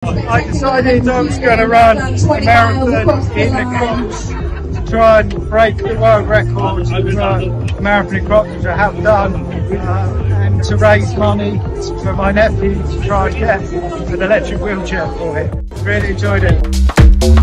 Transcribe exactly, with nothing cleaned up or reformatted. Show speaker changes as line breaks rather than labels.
I decided I was going to run a marathon in the crops to try and break the world record for a marathon in crops, which I have done, uh, and to raise money for my nephew to try and get an electric wheelchair for him. Really enjoyed it.